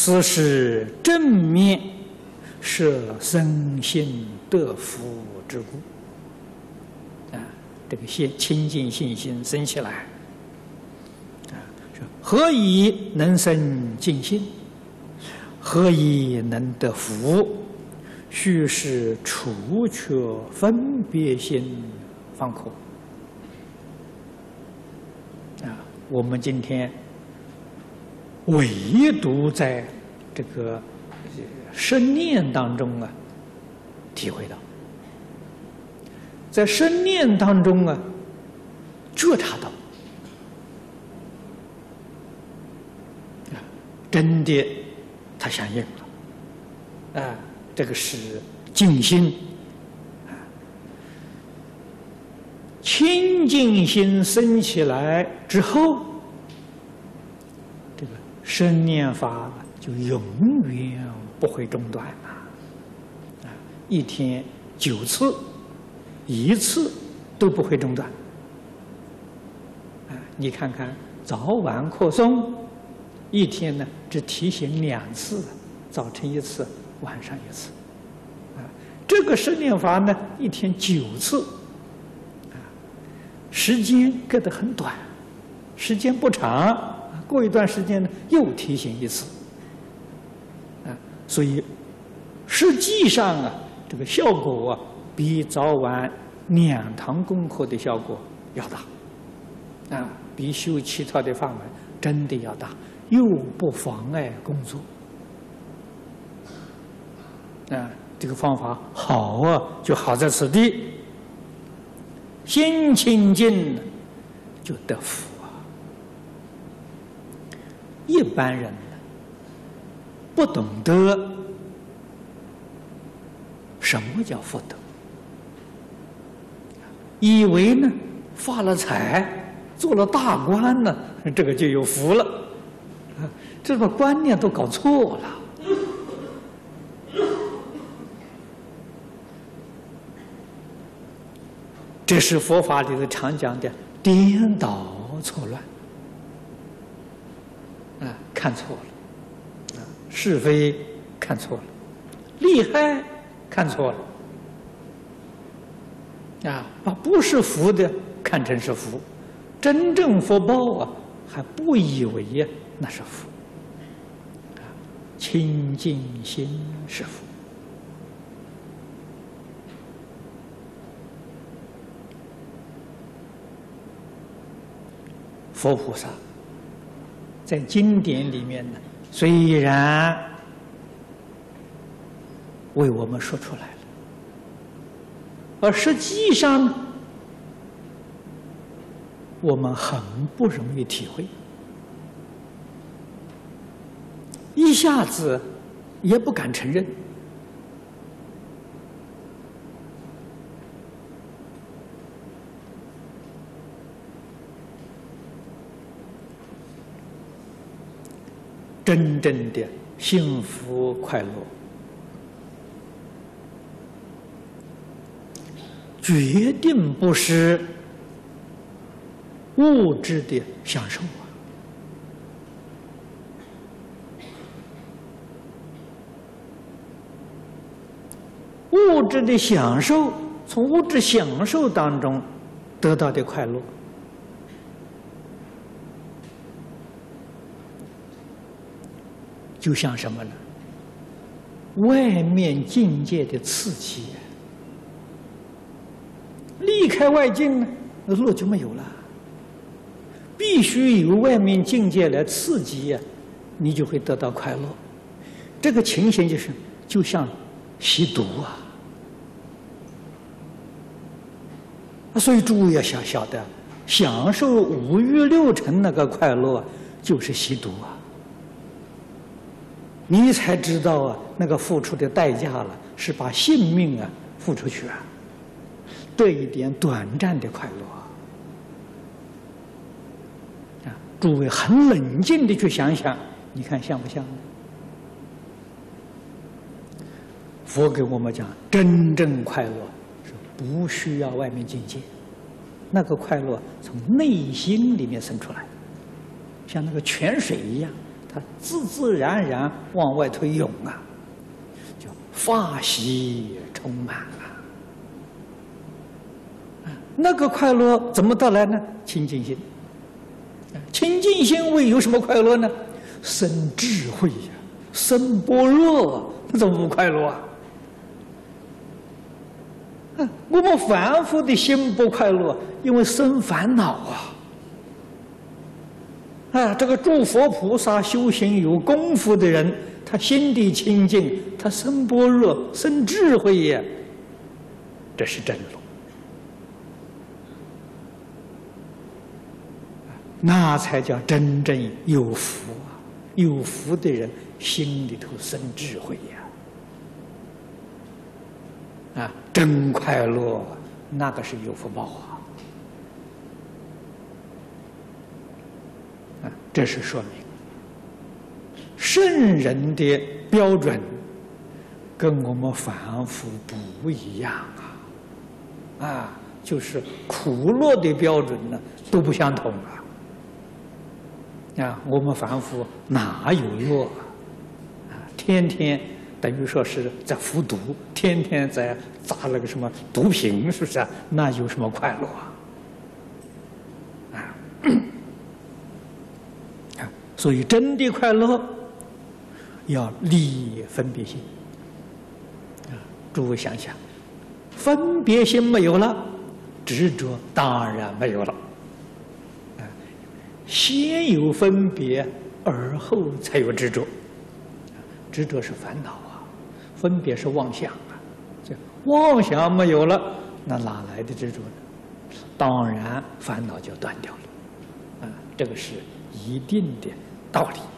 此是正面摄身心得福之故。这个清净信心生起来，何以能生净心？何以能得福？须是除却分别心方可。我们今天唯独在这个生念当中体会到，在生念当中觉察到，真的它相应了，这个是净心，清净心生起来之后，这个生念法就永远不会中断一天9次，1次都不会中断。你看看早晚课诵，一天呢只提醒2次，早晨1次，晚上1次。这个生念法呢，一天9次，时间隔得很短，时间不长，过一段时间呢又提醒1次。所以实际上这个效果比早晚2堂功课的效果要大，比修其他的法门真的要大，又不妨碍工作。这个方法好就好在此地，心清净就得福一般人不懂得什么叫福德，以为呢发了财，做了大官呢，这个就有福了，这把观念都搞错了。这是佛法里头常讲的颠倒错乱，看错了，是非看错了，利害看错了，把不是福的看成是福，真正福报还不以为那是福，清净心是福。佛菩萨在经典里面呢，虽然为我们说出来了，而实际上呢，我们很不容易体会，一下子也不敢承认。真正的幸福快乐，决定不是物质的享受物质的享受，从物质享受当中得到的快乐，就像什么呢？外面境界的刺激，离开外境呢，那乐就没有了。必须由外面境界来刺激你就会得到快乐。这个情形就像吸毒所以诸位要晓得，享受5欲6尘那个快乐就是吸毒你才知道那个付出的代价了，是把性命付出去得一点短暂的快乐诸位很冷静的去想想，你看像不像呢？佛给我们讲，真正快乐是不需要外面境界，那个快乐从内心里面生出来，像那个泉水一样， 它自自然然往外推涌啊，叫法喜充满啊。那个快乐怎么得来呢？清净心。清净心为有什么快乐呢？生智慧呀，生般若，怎么不快乐啊？我们凡夫的心不快乐，因为生烦恼啊！这个诸佛菩萨修行有功夫的人，他心地清净，他生般若，生智慧呀，这是真路。那才叫真正有福啊！有福的人心里头生智慧呀！真快乐，那个是有福报啊！这是说明圣人的标准跟我们凡夫不一样就是苦乐的标准呢都不相同我们凡夫哪有乐天天等于说是在服毒，天天在砸那个什么毒品，是不是那有什么快乐所以真的快乐要离分别心诸位想想，分别心没有了，执着当然没有了先有分别，而后才有执着。执着是烦恼分别是妄想这妄想没有了，那哪来的执着呢？当然烦恼就断掉了这个是一定的道理。